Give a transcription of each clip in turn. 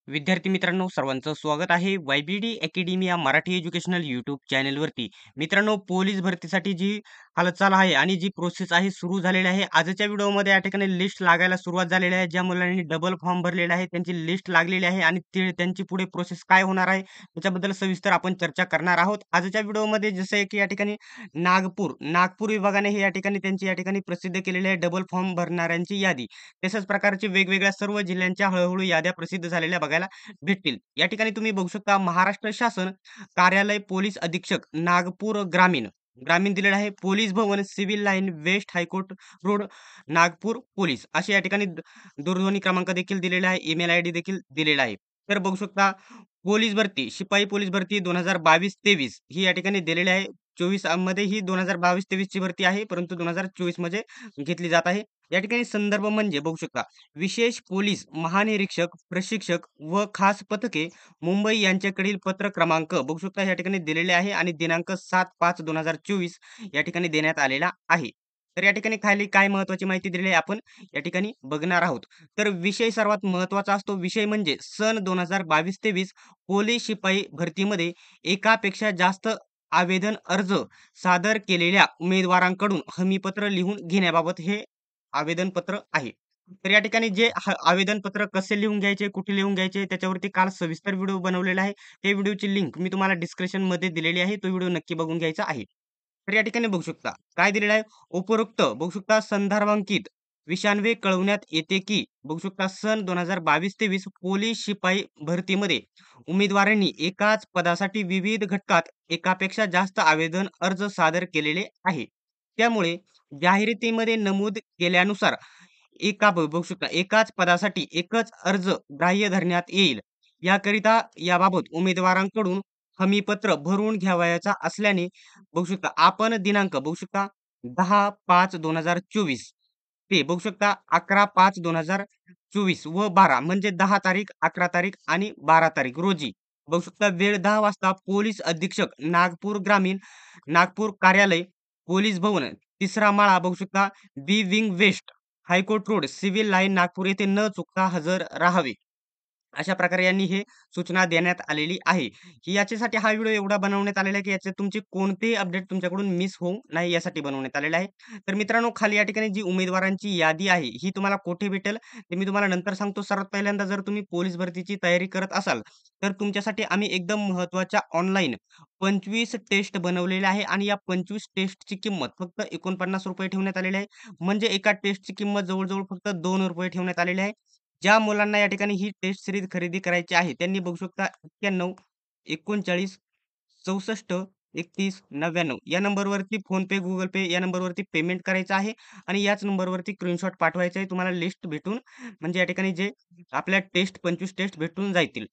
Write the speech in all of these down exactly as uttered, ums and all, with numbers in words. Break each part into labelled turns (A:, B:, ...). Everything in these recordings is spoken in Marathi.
A: विद्यार्थी मित्रांनो सर्वांचं स्वागत आहे वायबीडी अकॅडमी या मराठी एज्युकेशनल यूट्यूब चॅनलवरती. मित्रांनो, पोलीस भरतीसाठी जी हालचाल आहे आणि जी प्रोसेस आहे सुरू झालेली आहे. आजच्या व्हिडिओमध्ये या ठिकाणी लिस्ट लागायला सुरुवात झालेली आहे. ज्या मुलांनी डबल फॉर्म भरलेला आहे त्यांची लिस्ट लागलेली आहे आणि ते त्यांची पुढे प्रोसेस काय होणार आहे त्याच्याबद्दल सविस्तर आपण चर्चा करणार आहोत. आजच्या व्हिडिओमध्ये जसं आहे की या ठिकाणी नागपूर नागपूर विभागाने हे या ठिकाणी त्यांची या ठिकाणी प्रसिद्ध केलेली आहे डबल फॉर्म भरणाऱ्यांची यादी. तशाच प्रकारची वेगवेगळ्या सर्व जिल्ह्यांच्या हळूहळू याद्या प्रसिद्ध झालेल्या बघायला भेटतील. या ठिकाणी तुम्ही बघू शकता महाराष्ट्र शासन कार्यालय पोलीस अधीक्षक नागपूर ग्रामीण ग्रामीण दिलेलं आहे. पोलीस भवन civil line west high court road Nagpur police असे या ठिकाणी द- दूरध्वनी क्रमांक देखील दिलेला आहे. ईमेल आय डी देखील दिलेला आहे. तर बघू शकता पोलीस भरती शिपाई पोलीस भरती दोन हजार बावीस तेवीस ही या ठिकाणी दिलेली आहे. चोवीस मध्ये ही दोन हजार बावीस तेवीस ची भरती आहे, परंतु दोन हजार चोवीस मध्ये घेतली जात आहे. या ठिकाणी संदर्भ म्हणजे बघू शकता विशेष पोलीस महानिरीक्षक प्रशिक्षक व खास पथके मुंबई यांच्याकडील पत्र क्रमांक बघू शकता या ठिकाणी दिलेले आहे आणि दिनांक सात पाच दोन हजार चोवीस या ठिकाणी देण्यात आलेला आहे. तर या ठिकाणी खाली काय महत्वाची माहिती दिलेली आहे आपण या ठिकाणी बघणार आहोत. तर विषय सर्वात महत्वाचा असतो. विषय म्हणजे सन दोन हजार बावीस तेवीस पोलीस शिपाई भरतीमध्ये एकापेक्षा जास्त आवेदन अर्ज सादर केलेल्या उमेदवारांकडून हमीपत्र लिहून घेण्याबाबत हे आवेदनपत्र आहे. तर या ठिकाणी जे ह आवेदनपत्र कसे लिहून घ्यायचे, कुठे लिहून घ्यायचे त्याच्यावरती काल सविस्तर व्हिडिओ बनवलेला आहे. ते व्हिडिओची लिंक मी तुम्हाला डिस्क्रिप्शनमध्ये दिलेली आहे. तो व्हिडिओ नक्की बघून घ्यायचा आहे. तर या ठिकाणी बघू शकता काय दिलेलं आहे. उपरोक्त बघू शकता संदर्भांकित विषयान्वये कळवण्यात येते की बघू शकता सन दोन हजार बावीस तेवीस पोलीस शिपाई भरतीमध्ये उमेदवारांनी एकाच पदासाठी विविध घटकात एकापेक्षा जास्त आवेदन अर्ज सादर केलेले आहे. त्यामुळे जाहिरातीमध्ये नमूद केल्यानुसार एका ब बघू शकता एकाच पदासाठी एकच अर्ज ग्राह्य धरण्यात येईल. याकरिता याबाबत उमेदवारांकडून हमीपत्र भरून घ्यावयाचा असल्याने बघू शकता आपण दिनांक बघू शकता दहा पाच दोन हजार चोवीस ते बघू शकता अकरा पाच दोन हजार चोवीस व बारा म्हणजे दहा तारीख, अकरा तारीख आणि बारा तारीख रोजी बघू शकता वेळ दहा वाजता पोलीस अधीक्षक नागपूर ग्रामीण नागपूर कार्यालय पोलीस भवन तिसरा माळा बघू शकता B wing west high court road civil line Nagpur येथे न चुकता हजर राहावे. अशा प्रकारे यांनी हे सूचना देण्यात आलेली आहे, की याच्यासाठी हा व्हिडिओ एवढा बनवण्यात आलेला आहे, की याच्यात तुमचे कोणतेही अपडेट तुमच्याकडून मिस होऊ नाही यासाठी बनवण्यात आलेला आहे. तर मित्रांनो, खाली या ठिकाणी जी उमेदवारांची यादी आहे, ही तुम्हाला कुठे भेटेल ते मी तुम्हाला नंतर सांगतो. सर्वात पहिल्यांदा जर तुम्ही पोलीस भरतीची तयारी करत असाल, तर तुमच्यासाठी आम्ही एकदम महत्त्वाच्या ऑनलाईन पंचवीस टेस्ट बनवलेल्या आहे आणि या पंचवीस टेस्टची किंमत फक्त ₹एकोणपन्नास ठेवण्यात आलेली आहे. म्हणजे एका टेस्टची किंमत जवळ फक्त ₹दोन ठेवण्यात आलेली आहे. ज्या मुलांना या ठिकाणी ही टेस्ट सीरीज खरेदी करायची आहे, त्यांनी बघू शकता एक्क्याण्णव एकोणचाळीस चौसष्ट एकतीस नव्याण्णव या नंबरवरती फोनपे, गुगल पे या नंबरवरती पेमेंट करायचं आहे आणि याच नंबरवरती स्क्रीनशॉट पाठवायचा आहे. तुम्हाला लिस्ट भेटून म्हणजे या ठिकाणी जे आपल्या टेस्ट पंचवीस टेस्ट भेटून जातील.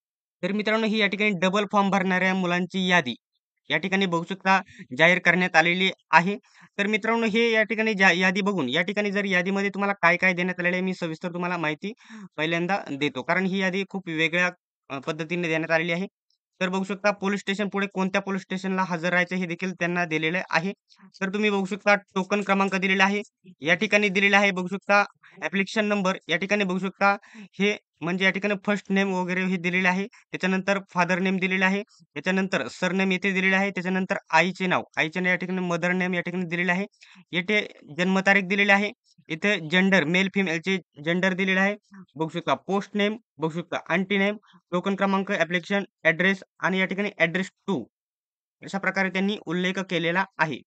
A: तर मित्रांनो, ही या ठिकाणी डबल फॉर्म भरणाऱ्या मुलांची यादी या ठिकाणी बघू शकता जाहीर करण्यात आलेली आहे. तर मित्रांनो, हे या ठिकाणी जा यादी बघून या ठिकाणी जर यादीमध्ये तुम्हाला काय-काय देण्यात आलेलं आहे, मी सविस्तर तुम्हाला माहिती पहिल्यांदा देतो. कारण ही यादी खूप वेगळ्या अ, पद्धतीने देण्यात आलेली आहे. तर बघू शकता पोलिस स्टेशन पुढे कोणत्या पोलिस स्टेशनला हजर राहायचं हे देखील त्यांना दिलेलं आहे. तर तुम्ही बघू शकता टोकन क्रमांक दिलेला आहे. या ठिकाणी दिलेला आहे बघू शकता ॲप्लिकेशन नंबर या ठिकाणी बघू शकता हे म्हणजे या ठिकाणी फर्स्ट नेम वगैरे हे दिलेले आहे. त्याच्यानंतर फादर नेम दिलेलं आहे. त्याच्यानंतर सरनेम येथे दिलेले आहे. त्याच्यानंतर आईचे नाव, आईचे नाव या ठिकाणी मदर नेम या ठिकाणी दिलेले आहे. येथे जन्मतारीख दिलेली आहे. इथे जेंडर मेल फिमेलचे जेंडर दिलेले आहे. बघू शकता पोस्ट नेम, बघू शकता आंटी नेम, टोकन क्रमांक, ॲप्लिकेशन, ॲड्रेस आणि या ठिकाणी ॲड्रेस टू अशा प्रकारे त्यांनी उल्लेख केलेला आहे.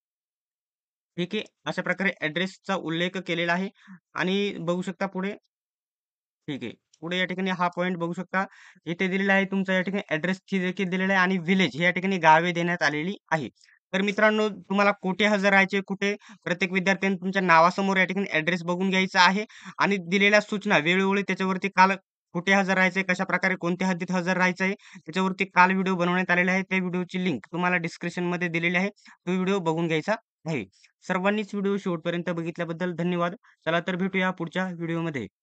A: ठीक आहे. अशा प्रकारे ॲड्रेसचा उल्लेख केलेला आहे आणि बघू शकता पुढे ठीक आहे. पुढे या ठिकाणी हा पॉइंट बघू शकता. इथे दिलेला आहे तुमचा या ठिकाणी ॲड्रेसची देखील दिलेला आहे आणि व्हिलेज हे या ठिकाणी गावे देण्यात आलेली आहे. तर मित्रांनो, तुम्हाला कुठे हजर राहायचे, कुठे प्रत्येक विद्यार्थ्यांनी तुमच्या नावासमोर या ठिकाणी ॲड्रेस बघून घ्यायचा आहे आणि दिलेल्या सूचना वेळोवेळी त्याच्यावरती काल कुठे हजर राहायचंय, कशाप्रकारे कोणत्या हद्दीत हजर राहायचंय, त्याच्यावरती काल व्हिडिओ बनवण्यात आलेला आहे. त्या व्हिडिओची लिंक तुम्हाला डिस्क्रिप्शनमध्ये दिलेली आहे. तो व्हिडिओ बघून घ्यायचा आहे. सर्वांनीच व्हिडिओ शेवटपर्यंत बघितल्याबद्दल धन्यवाद. चला तर भेटूया पुढच्या व्हिडिओमध्ये.